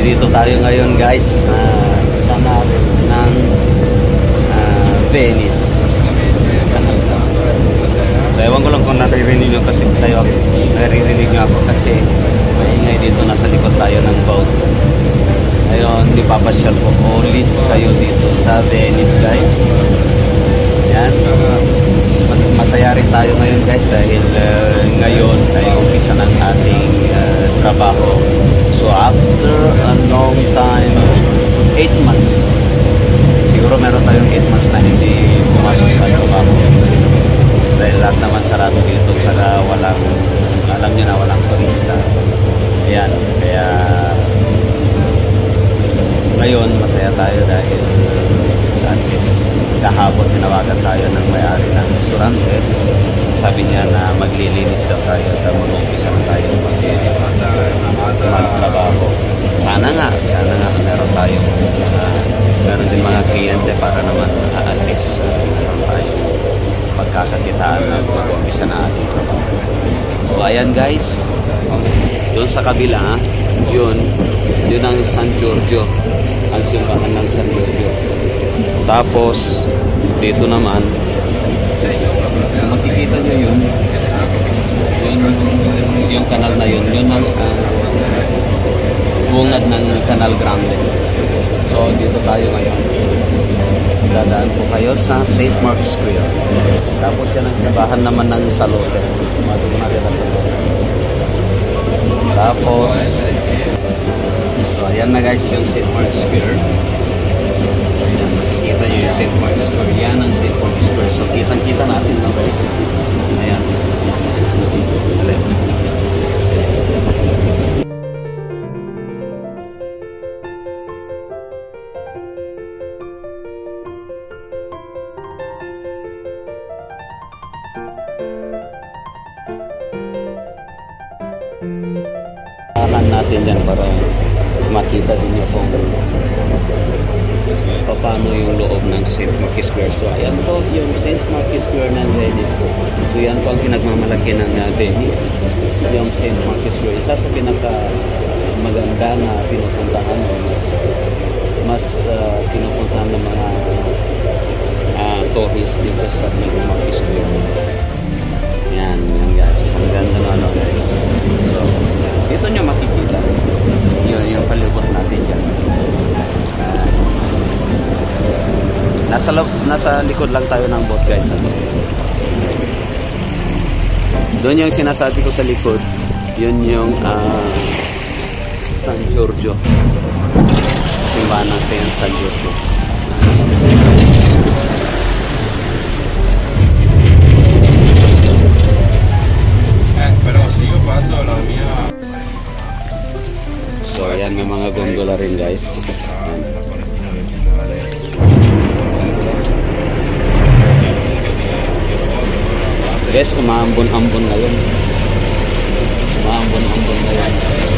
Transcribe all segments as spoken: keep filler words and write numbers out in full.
dito tayo ngayon guys, uh, sa natin ng uh, Venice. So ewan ko lang kung naririnig nyo kasi tayo, naririnig nyo ako kasi maingay dito, nasa likod tayo ng boat. Ngayon, di papasyal po ulit kayo dito sa Venice guys. Yan. Mas masaya rin tayo ngayon guys dahil uh, ngayon ay umpisa ng ating uh, trabaho. So after a long time, eight months, siguro meron tayong eight months na hindi pumasok sa trabaho. Dahil lahat naman sarado dito, saka walang, alam nyo na walang turista. Ayan, kaya ngayon masaya tayo dahil at least kahapon tinawagan tayo ng may-ari ng restaurante. Sabi niya na maglilinis daw tayo at mag-umpisa na tayo magtrabaho. Sana nga, sana nga meron tayong uh, meron din mga kliyente para naman uh, at least uh, meron tayong pagkakakitaan at mag-umpisa na ating trabaho. So ayan guys, doon sa kabila, yun, yun ang San Giorgio, ang simbahan ng San Giorgio. Tapos dito naman, makikita nyo yun, yun yung kanal na yun, yun ang uh, bungad ng Canal Grande. So dito tayo ngayon, dadaan po kayo sa Saint Mark's Square. Tapos yan ang simbahan naman ng Salote. Tapos so ayan na guys yung Saint Mark's Square. So yan, makikita nyo yung Saint Mark's Square. Yan ang Saint Mark's Square. So kitang kita natin na guys. Ayan. Ayan. Natin dyan para makita din nyo kung paano yung loob ng Saint Mark's Square. So ayan po yung Saint Mark's Square ng Venice. So yan po ang pinagmamalaki ng uh, Venice, yung Saint Mark's Square. Isa sa pinaka maganda na pinupuntahan o mas uh, pinupuntahan ng mga uh, tourists dito sa Saint Mark's Square. Yan, yan guys, ang ganda na ano guys. So dito nyo makikita yun yung palibot natin dyan. Uh, nasa, nasa likod lang tayo ng boat guys. Ano? Doon yung sinasabi ko sa likod, yun yung uh, San Giorgio, simbahan ng San Giorgio. So ayan, may mga gondola rin guys. Ayan. Guys, umaambon-ambon na yun. Umaambon-ambon na yun.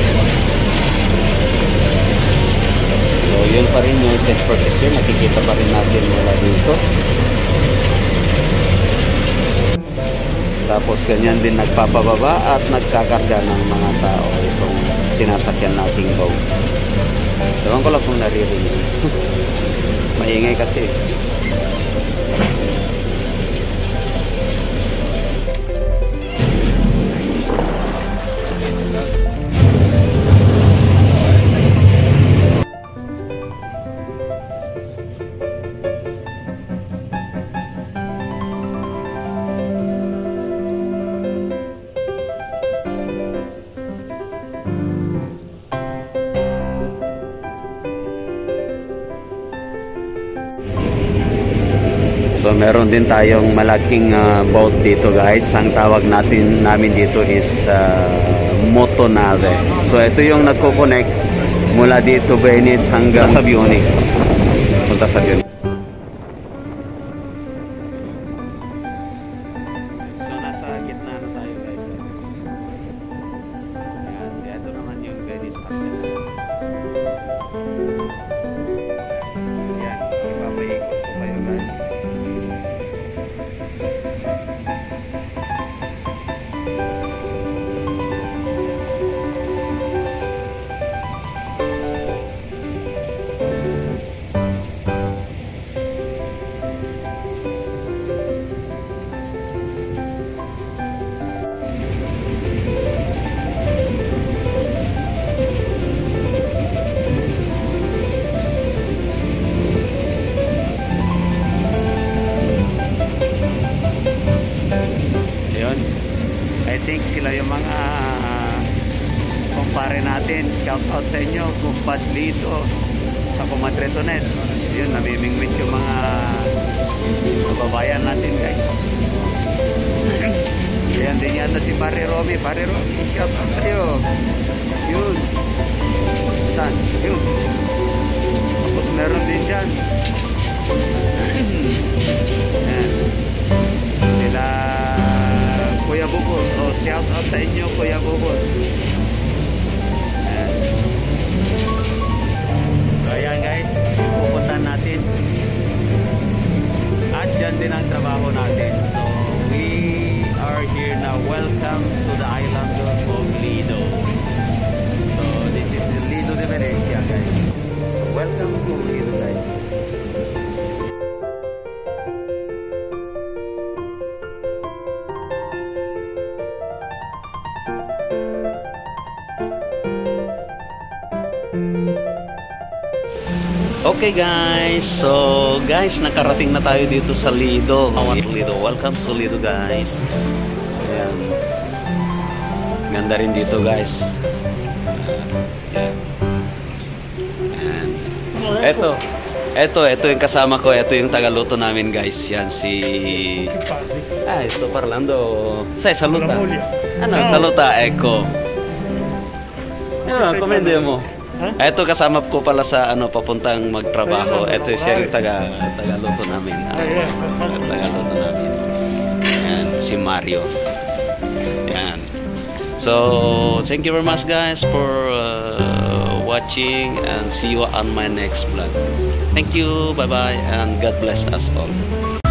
So yun pa rin yung Saint Mark's yun. Nakikita pa rin natin mula dito. Tapos ganyan din nagpapababa at nagkakarga ng mga tao itong sinasakyan nating boat. Ewan ko lang kung naririnig. Maingay kasi. So meron din tayong malaking uh, boat dito guys. Ang tawag natin namin dito is uh, motonave. So ito yung nagko-connect mula dito Venice hanggang sa Bioni. Punta sa Bioni. So nasa gitna na tayo guys. Ayan, ito naman yung Venice Arsenal. Ayan, ipapaikot ko kayo guys. sila yung mga kumpare natin. Shout out sa inyo, Kumpad Lito sa Kumadre Tonet. Yun, namimingwit yung mga kababayan natin, guys. Ayan din yata si Pare Romy. Pare Romy, shout out sa iyo. Yun. Saan? Yun. Tapos meron din dyan. Ayan. Sila Kuya Bubol. O, shout out sa inyo, Kuya Bubol. Ayan. So, ayan guys. Pupuntahan natin. At dyan din ang trabaho natin. So, we are here now. Welcome to the island of Lido. So, this is Lido de Venezia, guys. So, welcome to Lido, guys. Okay guys, so guys, nakarating na tayo dito sa Lido. Lido, welcome to Lido guys. Ayan. Ganda rin dito guys. Ayan. Ayan. Eto, eto, eto yung kasama ko. Eto yung tagaluto namin guys. Yan si... Ah, sto parlando. Sai, saluta. Ano, saluta, ecco. Ano, komende mo. Ito kasama ko pala sa ano papuntang magtrabaho. Ito siya yung taga tagaluto namin. Uh, tagaluto namin. Yan, si Mario. Yan. So, thank you very much guys for uh, watching and see you on my next vlog. Thank you. Bye-bye and God bless us all.